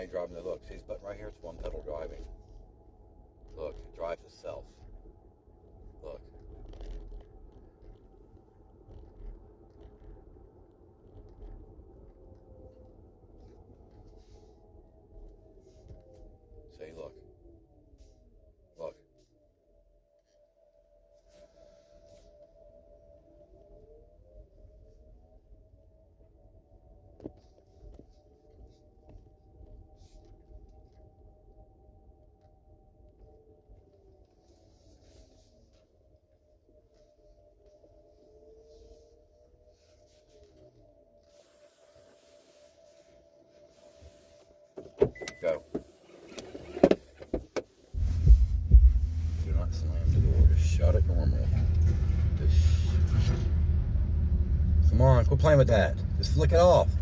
ain't driving the look. See this button right here? It's one pedal driving. Look, it drives itself. Look. See, look. Look. Go. Do not slam the door. Just shut it normal. Just... Come on, quit playing with that. Just flick it off.